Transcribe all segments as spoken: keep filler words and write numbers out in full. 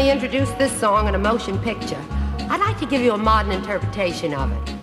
to introduce this song in a motion picture. I'd like to give you a modern interpretation of it.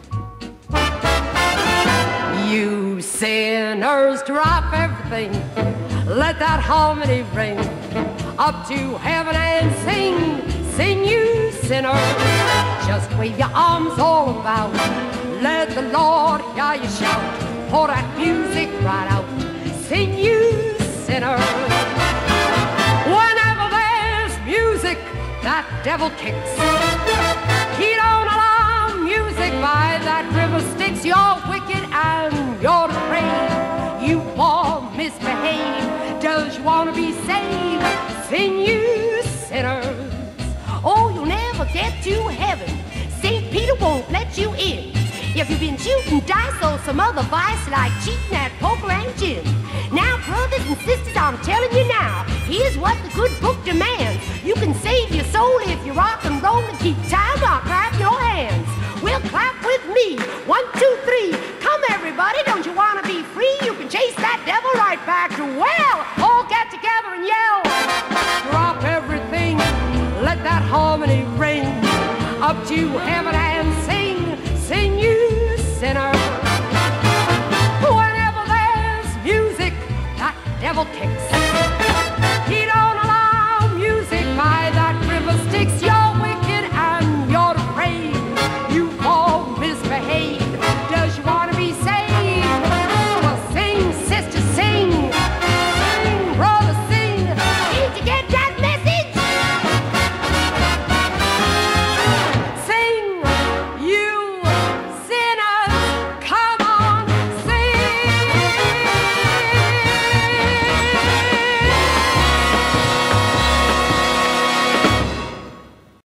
You sinners, drop everything. Let that harmony ring up to heaven and sing. Sing, you sinners. Just wave your arms all about. Let the Lord hear you shout. Pour that music right out. Sing, you sinners. Whenever there's music, that devil kicks. He don't allow music by that river Styx. You're wicked and you're afraid. You poor misbehave. Does you want to be saved? Sing, you sinners. Oh, you'll never get to heaven. Saint Peter won't let you in. If you've been shooting dice or some other vice like cheating at poker and gin. Now, brothers and sisters, I'm telling you now, here's what the good book demands. You can save your soul if you rock and roll and keep time. I'll clap your hands. Well, clap with me. One, two, three. Come, everybody, don't you want to be free? You can chase that devil right back to well. All get together and yell. Drop everything. Let that harmony ring up to heaven and sing. Sing, you sinner. Whenever there's music, that devil kicks.